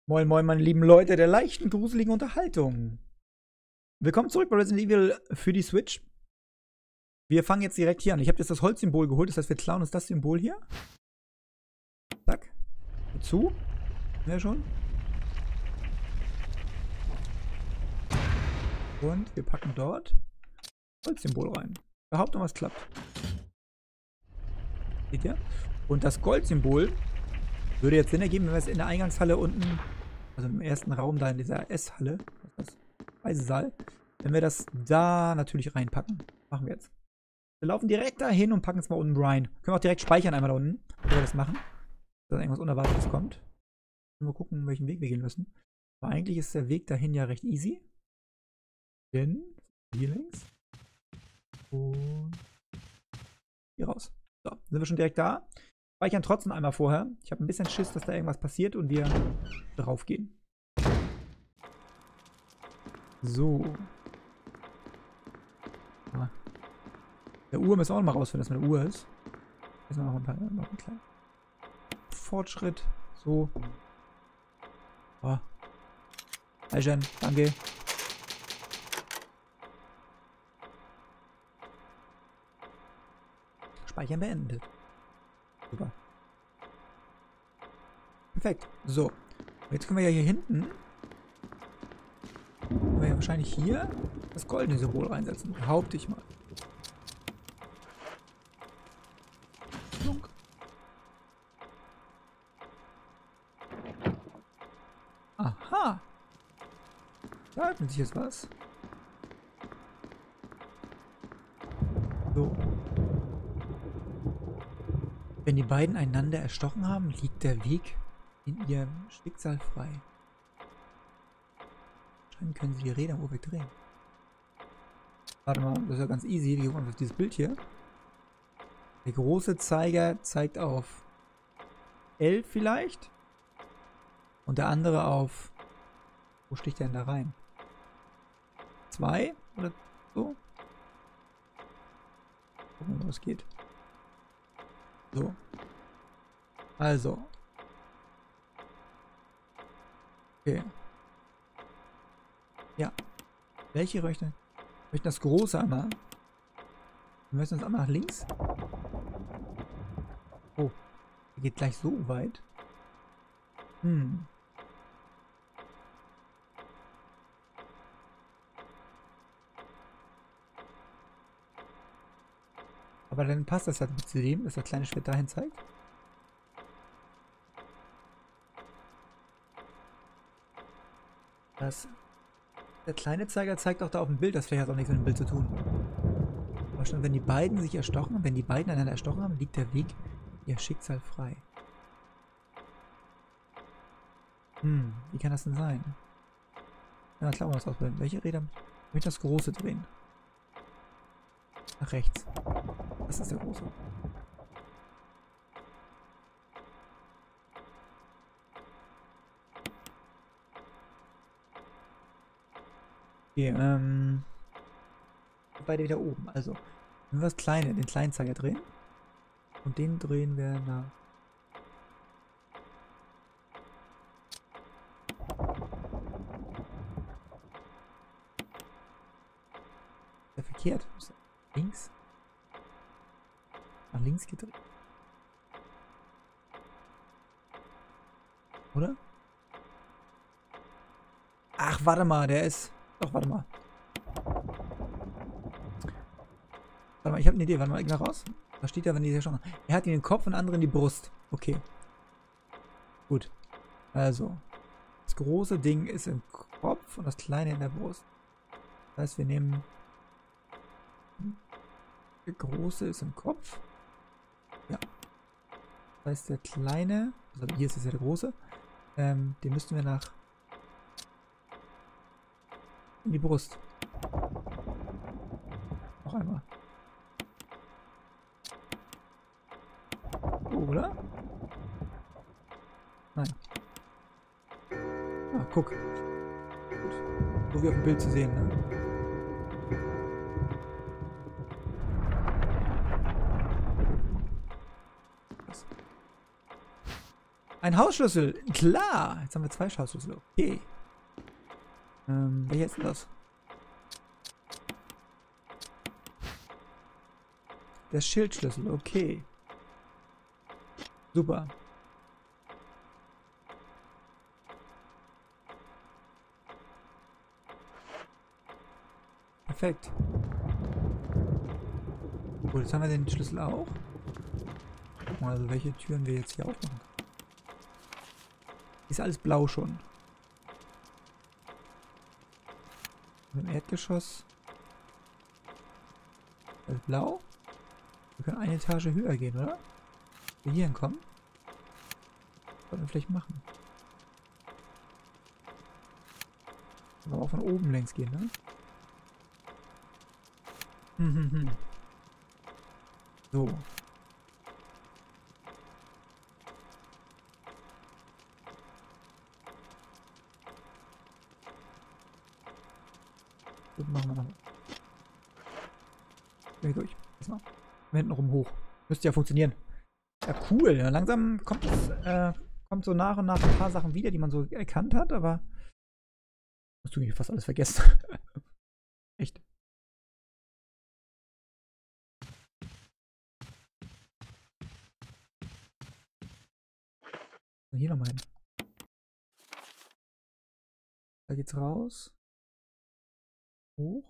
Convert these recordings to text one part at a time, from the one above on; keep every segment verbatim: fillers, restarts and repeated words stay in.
Moin moin meine lieben Leute der leichten, gruseligen Unterhaltung. Willkommen zurück bei Resident Evil für die Switch. Wir fangen jetzt direkt hier an. Ich habe jetzt das Holzsymbol geholt, das heißt wir klauen uns das Symbol hier. Zack. Zu. Ja schon. Und wir packen dort Holzsymbol rein. Behauptung, was klappt. Seht ihr? Und das Goldsymbol würde jetzt Sinn ergeben, wenn wir es in der Eingangshalle unten, also im ersten Raum da in dieser S-Halle, das ist Speisesaal, wenn wir das da natürlich reinpacken. Machen wir jetzt. Wir laufen direkt dahin und packen es mal unten rein. Können wir auch direkt speichern einmal da unten, bevor wir das machen. Dass irgendwas Unerwartetes kommt. Mal gucken, welchen Weg wir gehen müssen. Aber eigentlich ist der Weg dahin ja recht easy. Denn hier links. Und hier raus. So, sind wir schon direkt da. Speichern trotzdem einmal vorher. Ich habe ein bisschen Schiss, dass da irgendwas passiert und wir drauf gehen. So. Ah. Der Uhr müssen wir auch noch mal rausfinden, dass eine Uhr ist. Jetzt noch ein paar, noch ein kleiner Fortschritt. So. Oh. Hi Jen, danke. Speichern beendet. Super. Perfekt. So. Jetzt können wir ja hier hinten. Können wir ja wahrscheinlich hier das goldene Symbol reinsetzen. Behaupte ich mal. Aha. Da öffnet sich jetzt was. So. Wenn die beiden einander erstochen haben, liegt der Weg in ihrem Schicksal frei. Anscheinend können sie die Räder im Uhrwerk drehen. Warte mal, das ist ja ganz easy. Wir gucken uns auf dieses Bild hier. Der große Zeiger zeigt auf elf vielleicht. Und der andere auf... Wo sticht der denn da rein? zwei oder so? Gucken wir mal, was geht. So. Also. Okay. Ja. Welche möchten? Wir möchten das große einmal. Wir müssen uns einmal nach links. Oh. Der geht gleich so weit. Hm. Aber dann passt das halt zu dem, dass das kleine Schwert dahin zeigt. Das, der kleine Zeiger zeigt auch da auf dem Bild, das vielleicht hat auch nichts mit dem Bild zu tun. Aber schon, wenn die beiden sich erstochen haben, wenn die beiden einander erstochen haben, liegt der Weg ihr Schicksal frei. Hm, wie kann das denn sein? Ja, klar, mal was ausprobieren. Welche Räder? Ich möchte das große drehen. Nach rechts. Das ist der große. Okay, ähm. Beide wieder oben. Also, wenn wir das kleine, den kleinen Zeiger drehen. Und den drehen wir nach. Ist der verkehrt? Links? Nach links gedreht. Oder? Ach, warte mal, der ist... Doch, warte mal. Warte mal, ich habe eine Idee. Warte mal, geh mal raus. Da steht ja, wenn die hier schon... Er hat ihn in den Kopf und andere in die Brust. Okay. Gut. Also. Das große Ding ist im Kopf und das kleine in der Brust. Das heißt, wir nehmen... Der große ist im Kopf. Ja. Das heißt, der kleine, also hier ist es ja der große, ähm, den müssten wir nach in die Brust. Noch einmal. Oh, oder? Nein. Ah, guck. Gut. So wie auf dem Bild zu sehen, ne? Ein Hausschlüssel. Klar. Jetzt haben wir zwei Hausschlüssel. Okay. Ähm, welcher ist denn das? Der Schildschlüssel. Okay. Super. Perfekt. Gut, jetzt haben wir den Schlüssel auch. Guck mal, also welche Türen wir jetzt hier aufmachen. Ist alles blau schon. Im Erdgeschoss. Alles blau. Wir können eine Etage höher gehen, oder? Wir hier hinkommen. Sollten wir vielleicht machen. Aber auch von oben längs gehen, ne? Hm, hm, hm. So. Gut, machen wir noch. Geh durch. Erstmal. Hinten rum hoch. Müsste ja funktionieren. Ja, cool. Ja, langsam kommt es, äh, kommt so nach und nach ein paar Sachen wieder, die man so erkannt hat, aber hast du mir fast alles vergessen. Echt. Hier nochmal hin. Da geht's raus. Hoch.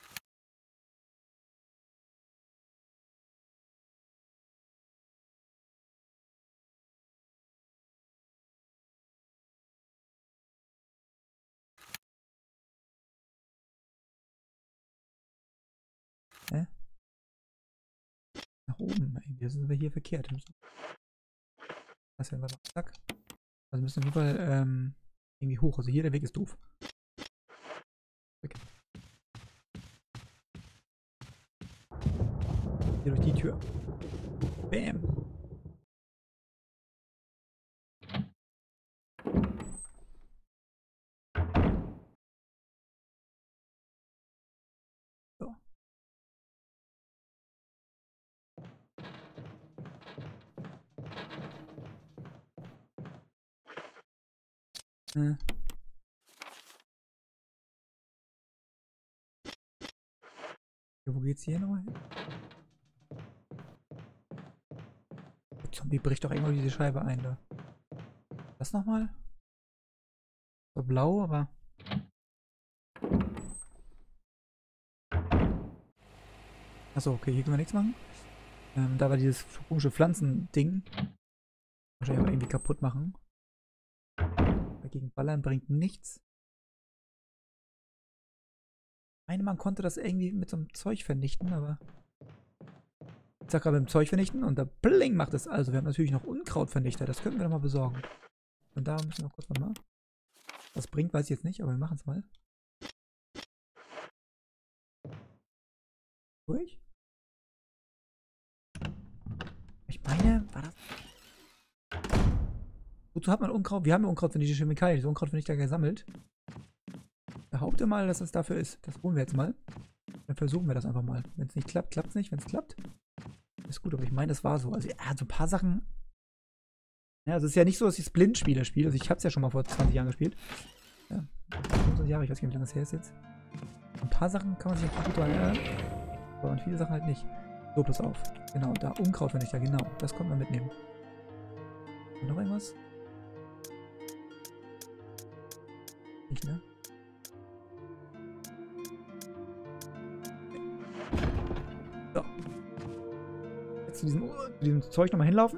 Hä? Nach oben. Irgendwie sind wir hier verkehrt. Das werden wir noch. Zack. Also müssen wir auf jeden Fall ähm, irgendwie hoch. Also hier der Weg ist doof. Okay. Hier durch die Tür. Bam. So. Hm. Ja, wo geht's hier nochmal hin? Der Zombie bricht doch irgendwo diese Scheibe ein, da. Das nochmal? So blau, aber. Achso, okay, hier können wir nichts machen. Ähm, da war dieses komische Pflanzending. Wahrscheinlich auch irgendwie kaputt machen. Dagegen ballern bringt nichts. Ich meine, man konnte das irgendwie mit so einem Zeug vernichten, aber. Ich sag gerade mit dem Zeug vernichten und da bling macht es. Also, wir haben natürlich noch Unkrautvernichter. Das könnten wir doch mal besorgen. Und da müssen wir kurz mal machen. Was bringt, weiß ich jetzt nicht, aber wir machen es mal. Durch. Ich meine, war das. Wozu hat man Unkraut? Wir haben ja Unkrautvernichter Chemikalien, diese Unkrautvernichter gesammelt. Behaupte mal, dass es dafür ist. Das holen wir jetzt mal. Dann versuchen wir das einfach mal. Wenn es nicht klappt, klappt es nicht. Wenn es klappt, ist gut. Aber ich meine, das war so. Also, er hat so ein paar Sachen. Ja, also es ist ja nicht so, dass ich Splint-Spieler spiele. Also, ich habe es ja schon mal vor zwanzig Jahren gespielt. Ja, fünfundzwanzig Jahre, ich weiß gar nicht, wie lange das her ist jetzt. Ein paar Sachen kann man sich gut daran erinnern. Aber an viele Sachen halt nicht. So, pass auf. Genau, da Unkrautvernichter, genau. Das konnten wir mitnehmen. Und noch irgendwas? Nicht, ne? So. Jetzt zu diesem, zu diesem Zeug nochmal hinlaufen.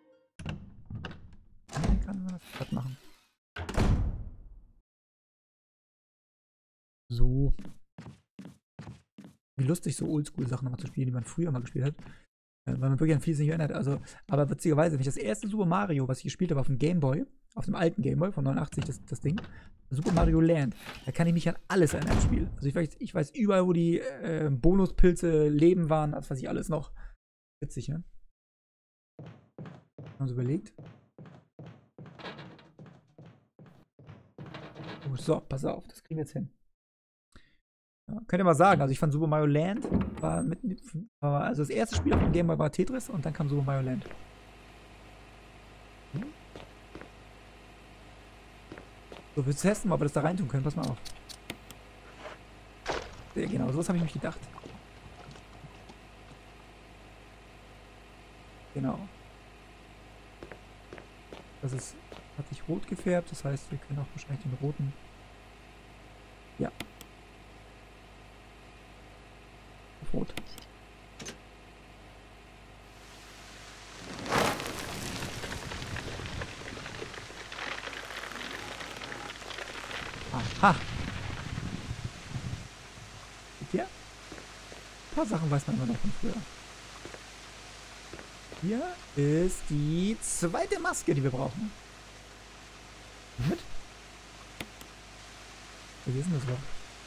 Dann kann man das platt machen. So. Wie lustig, so Oldschool-Sachen nochmal zu spielen, die man früher mal gespielt hat. Weil man wirklich an vieles nicht erinnert. Also, aber witzigerweise, wenn ich das erste Super Mario, was ich gespielt habe auf dem Game Boy, auf dem alten Game Boy von neunundachtzig, das, das Ding, Super Mario Land, da kann ich mich an alles erinnern im Spiel. Also ich weiß, ich weiß überall, wo die äh, Bonuspilze leben waren, das weiß ich alles noch. Witzig, ne? Haben Sie überlegt? Oh, so, pass auf, das kriegen wir jetzt hin. Ja, könnt ihr mal sagen, also ich fand Super Mario Land war mit, war, also das erste Spiel auf dem Game Boy war Tetris und dann kam Super Mario Land. Hm? So, wir testen mal, ob wir das da rein tun können. Pass mal auf. Ja, genau, sowas habe ich mich gedacht. Genau. Das ist, hat sich rot gefärbt, das heißt, wir können auch wahrscheinlich den roten... Ja. Auf rot. Aha. Seht ihr? Ein paar Sachen weiß man immer noch von früher. Hier ist die zweite Maske, die wir brauchen. Mit? Wie ist denn das überhaupt?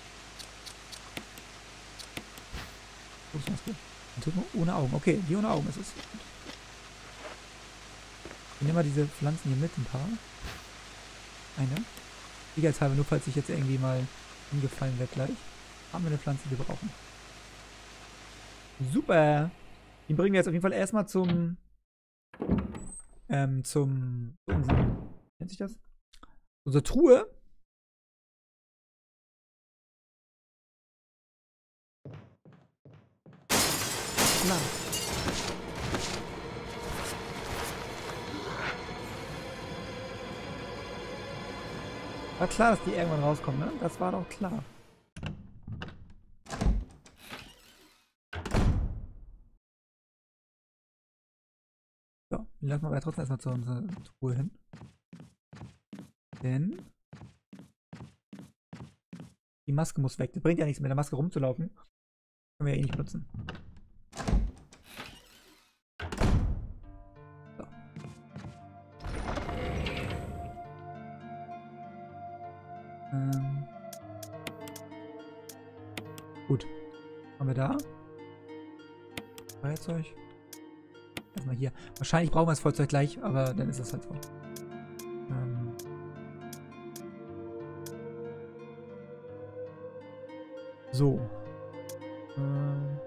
Maske. Ohne Augen. Okay, die ohne Augen ist es. Ich nehme mal diese Pflanzen hier mit, ein paar. Eine. Sicherheitshalber, nur falls ich jetzt irgendwie mal hingefallen werde gleich. Haben wir eine Pflanze, die wir brauchen. Super! Den bringen wir jetzt auf jeden Fall erstmal zum ähm, zum wie nennt sich das? Unsere Truhe. Klar. War klar, dass die irgendwann rauskommen, ne? Das war doch klar. So, wir lassen aber trotzdem erstmal zu unserer Truhe hin. Denn die Maske muss weg. Das bringt ja nichts, mit der Maske rumzulaufen. Können wir ja eh nicht nutzen. So. Ähm. Gut. Haben wir da? Feuerzeug. Erstmal hier. Wahrscheinlich brauchen wir das Feuerzeug gleich, aber dann ist es halt so. Ähm. So. Ähm.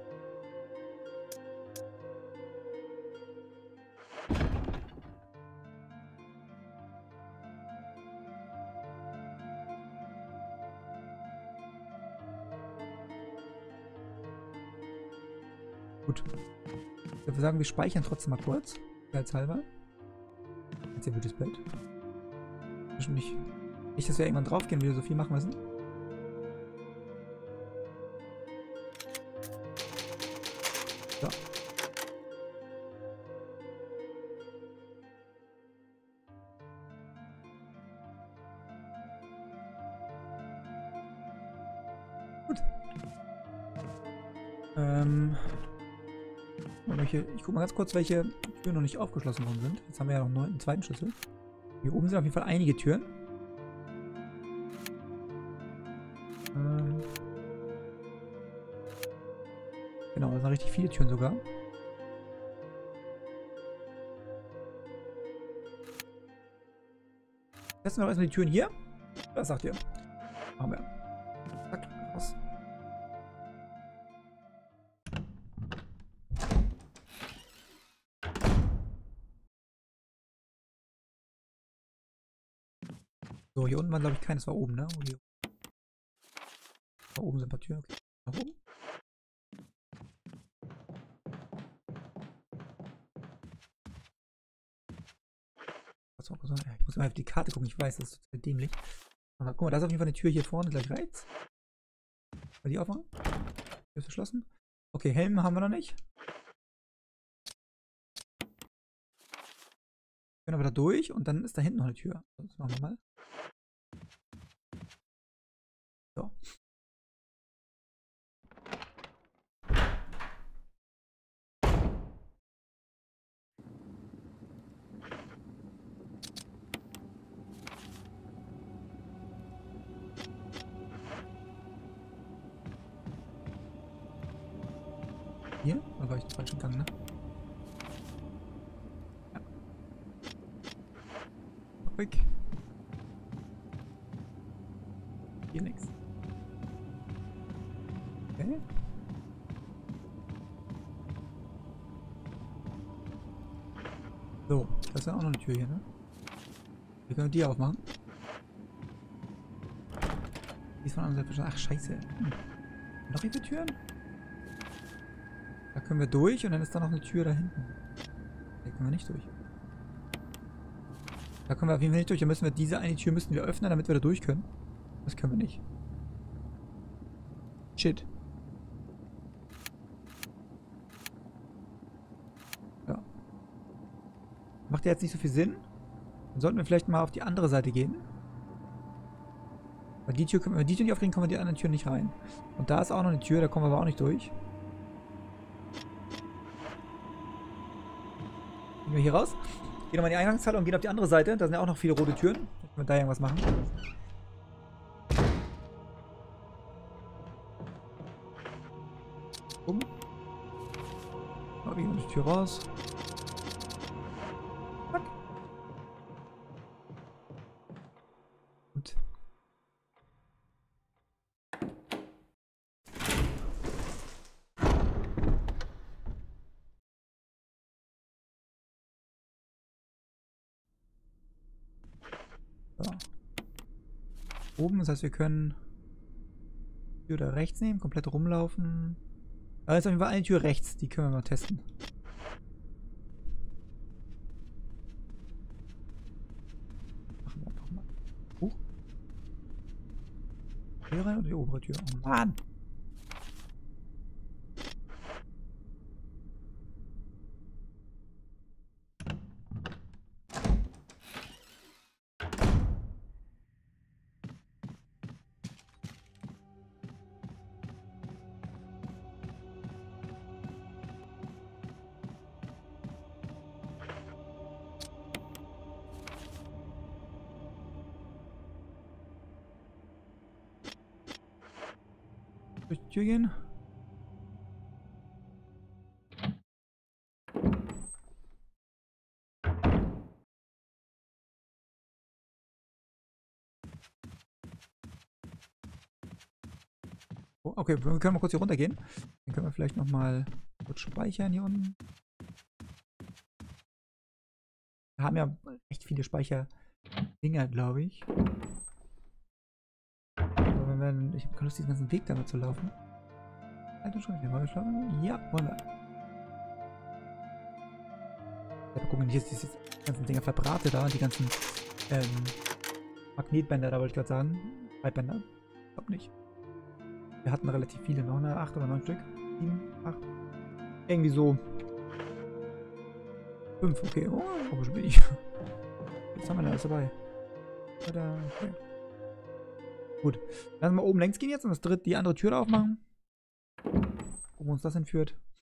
Gut. Ich würde sagen, wir speichern trotzdem mal kurz. Sicherheitshalber. Jetzt hier wird das Bild. Nicht, nicht, dass wir irgendwann draufgehen und wieder so viel machen müssen. So. Gut. Ähm. Welche, ich gucke mal ganz kurz, welche Türen noch nicht aufgeschlossen worden sind. Jetzt haben wir ja noch einen zweiten Schlüssel. Hier oben sind auf jeden Fall einige Türen. Ähm. Genau, das sind richtig viele Türen sogar. Testen wir erstmal die Türen hier. Was sagt ihr? Machen wir. Zack, raus. So, hier unten war glaube ich keines, war oben, ne? Oh, hier. Da oben sind ein paar Türen. Okay. Nach oben. Ich muss mal auf die Karte gucken, ich weiß, das ist total dämlich. Aber guck mal, da ist auf jeden Fall eine Tür hier vorne, gleich rechts. Wollen die aufmachen? Tür ist verschlossen. Okay, Helm haben wir noch nicht. Wir können aber da durch und dann ist da hinten noch eine Tür. Das machen wir mal. So. Hier? Da war ich den falschen Gang, ne? Ja. Weg. Hier nichts. Okay. So, da ist ja auch noch eine Tür hier, ne? Wir können die aufmachen. ist von der Seite. Ach, scheiße. Hm. Noch hier für Türen? Da können wir durch und dann ist da noch eine Tür da hinten. Da können wir nicht durch. Da können wir auf jeden Fall nicht durch. Da müssen wir diese eine Tür müssen wir öffnen, damit wir da durch können. Das können wir nicht. Shit. Ja. Macht ja jetzt nicht so viel Sinn. Dann sollten wir vielleicht mal auf die andere Seite gehen. Weil die Tür, können wir die Tür nicht aufkriegen, kommen wir die anderen Türen nicht rein. Und da ist auch noch eine Tür, da kommen wir aber auch nicht durch. Gehen wir hier raus. Gehen nochmal in die Eingangshalle und gehen auf die andere Seite. Da sind ja auch noch viele rote Türen. Dann können wir da irgendwas machen. Um. Da gehen wir die Tür raus. Zack. Und. So. Oben, das heißt, wir können die Tür da rechts nehmen, komplett rumlaufen. Da ist auf jeden Fall eine Tür rechts, die können wir mal testen. Machen wir einfach mal. Hoch. Hier rein oder die obere Tür? Oh Mann! Durch die Tür gehen. Oh, okay, wir können mal kurz hier runtergehen. Dann können wir vielleicht noch mal kurz speichern hier unten. Wir haben ja echt viele Speicherdinger, glaube ich. Aber wenn wir, ich habe keine Lust, diesen ganzen Weg damit zu laufen. Alter, schon, wollen wir schlafen? Ja, wollen wir. Ja, gucken, hier ist diese ganzen Dinger verbrate da, die ganzen ähm, Magnetbänder, da wollte ich gerade sagen. Breitbänder. Ich glaube nicht. Wir hatten relativ viele noch, ne? acht oder neun Stück. sieben, acht. Irgendwie so. fünf, okay. Oh, aber schon wenig. Jetzt haben wir da alles dabei. Oder, okay. Gut. Lassen wir oben längs gehen jetzt und das dritte, die andere Tür da aufmachen. Gucken, wo uns das hinführt.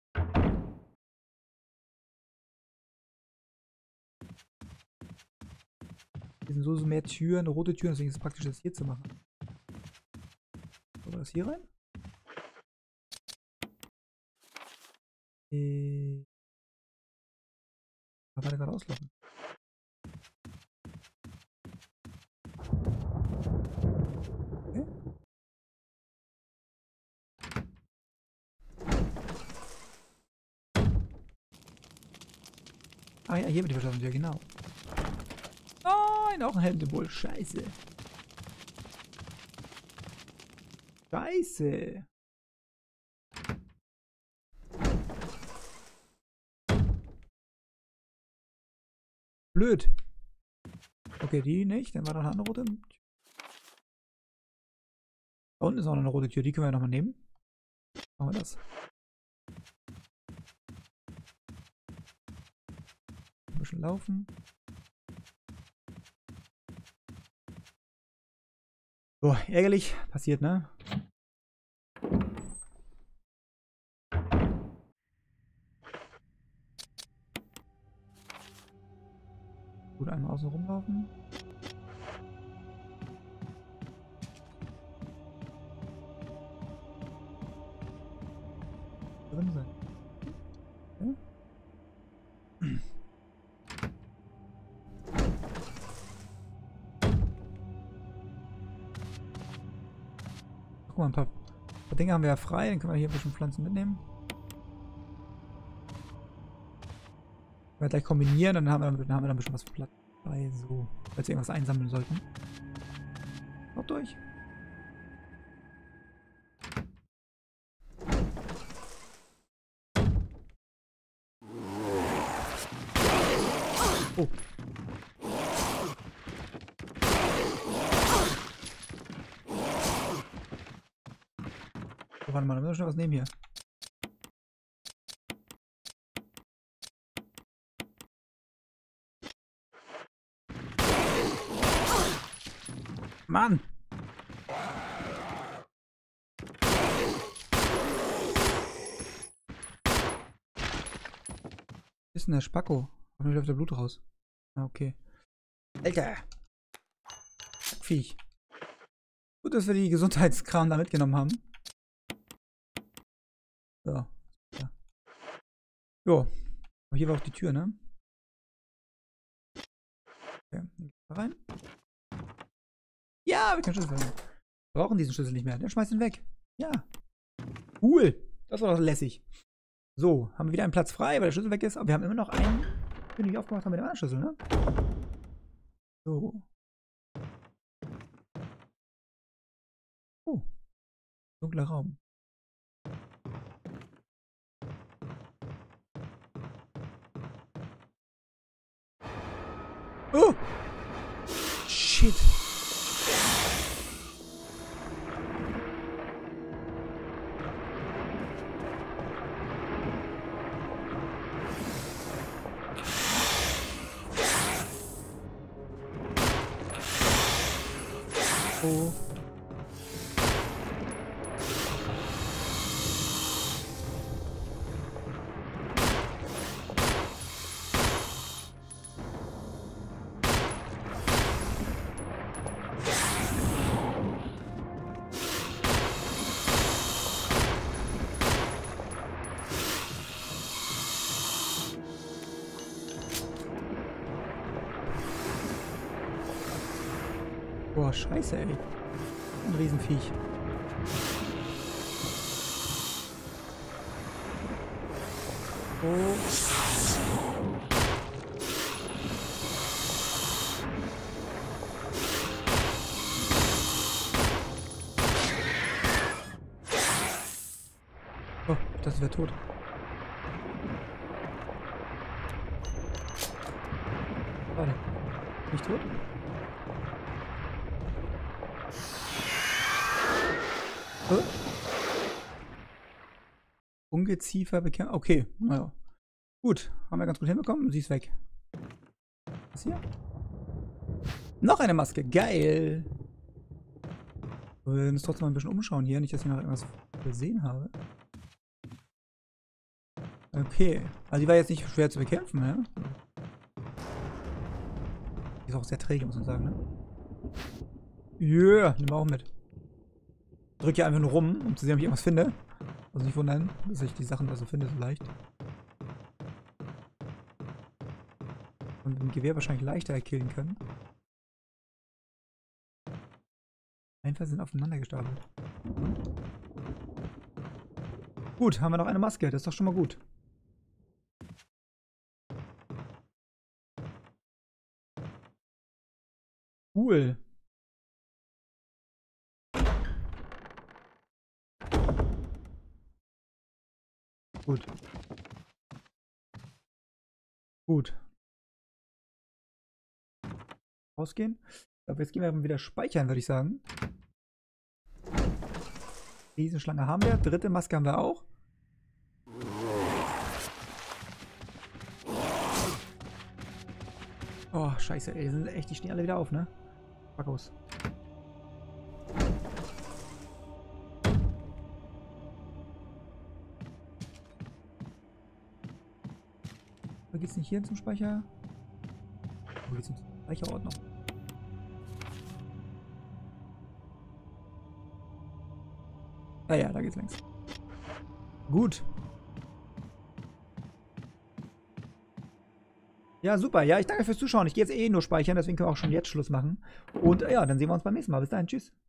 Hier sind so, so mehr Türen, rote Türen, deswegen ist es praktisch, das hier zu machen. Wollen wir das hier rein? Äh. Ich kann gerade auslaufen. Okay. Ah ja, hier wird die Verschlafen, ja genau. Nein, auch ein Helmsymbol. Scheiße. Scheiße. Blöd. Okay, die nicht. Dann war da eine andere rote. Da unten ist auch noch eine rote Tür. Die können wir nochmal nehmen. Machen wir das. Ein bisschen laufen. So, ärgerlich. Passiert, ne? Gut, einmal außen rumlaufen. Drin sein. Okay. Guck mal, ein paar, ein paar Dinge haben wir ja frei, dann können wir hier ein bisschen Pflanzen mitnehmen. Wenn wir gleich kombinieren, dann haben wir, dann haben wir dann ein bisschen was Platz frei, so, falls wir irgendwas einsammeln sollten. Noch durch. Oh. Oh, warte mal, da müssen wir schon was nehmen hier. Mann! Was ist denn der Spacko? Hoffentlich läuft der Blut raus. Ah, okay. Alter! Viech. Gut, dass wir die Gesundheitskram da mitgenommen haben. So. Ja. Jo. Aber hier war auch die Tür, ne? Okay. Rein. Ja, wir können Schlüssel verwenden. Wir brauchen diesen Schlüssel nicht mehr. Dann schmeiß ihn weg. Ja. Cool. Das war doch lässig. So, haben wir wieder einen Platz frei, weil der Schlüssel weg ist. Aber wir haben immer noch einen, den wir nicht aufgemacht haben mit dem anderen Schlüssel, ne? So. Oh. Dunkler Raum. Oh! Shit. Oh. Boah, scheiße, ey. Ein Riesenviech. Oh. Oh, das wäre tot. Warte. Nicht tot? Huh? Ungeziefer bekämpfen. Okay, naja. Gut, haben wir ganz gut hinbekommen. Sie ist weg. Was hier? Noch eine Maske. Geil. Wir werden uns trotzdem mal ein bisschen umschauen hier. Nicht, dass ich noch irgendwas gesehen habe. Okay. Also die war jetzt nicht schwer zu bekämpfen, ne? Die ist auch sehr träge, muss man sagen, ne? Ja, yeah, nehmen wir auch mit. Ich drücke hier einfach nur rum, um zu sehen, ob ich irgendwas finde. Also nicht wundern, dass ich die Sachen da so finde, so leicht. Und mit dem Gewehr wahrscheinlich leichter killen können. Einfach sind aufeinander gestapelt. Und? Gut, haben wir noch eine Maske, das ist doch schon mal gut. Cool. Gut. Gut. Rausgehen. Aber jetzt gehen wir wieder speichern, würde ich sagen. Riesenschlange haben wir. Dritte Maske haben wir auch. Oh, scheiße, ey. Die sind echt, die stehen alle wieder auf, ne? Fuck aus. Wo geht's nicht hier zum Speicher? Wo geht's zum Speicherort noch? Ah ja, da geht's längs. Gut. Ja, super. Ja, ich danke fürs Zuschauen. Ich gehe jetzt eh nur speichern, deswegen können wir auch schon jetzt Schluss machen. Und ja, dann sehen wir uns beim nächsten Mal. Bis dahin. Tschüss.